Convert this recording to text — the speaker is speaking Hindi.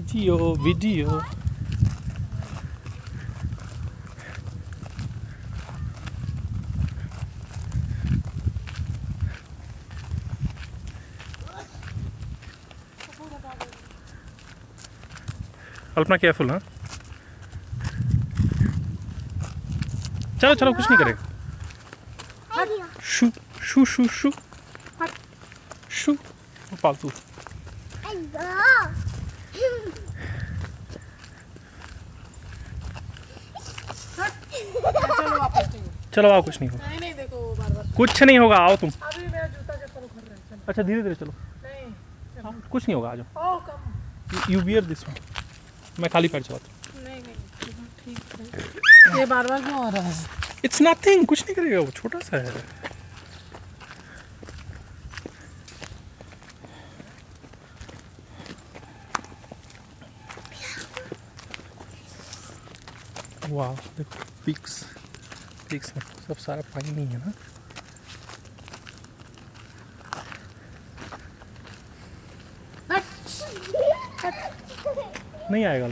वीडियो कल्पना केयरफुल। हाँ चलो चलो, कुछ नहीं करेगा। शू शू शू शू शू पालतू। चलो आओ, कुछ नहीं होगा। नहीं देखो बार-बार कुछ नहीं होगा, आओ तुम। अभी मेरा जूता चप्पल उखड़ रहा है। अच्छा धीरे धीरे चलो। नहीं हाँ, कुछ नहीं होगा, आ जाओ। Oh come. You wear this one. मैं खाली पैर चलाता हूँ। नहीं ठीक है। ये बार-बार क्यों हो रहा है? इट्स नथिंग, कुछ नहीं करेगा, वो छोटा सा है। वाह देखो, पिक्स में सब सारा पानी नहीं है ना। नहीं आएगा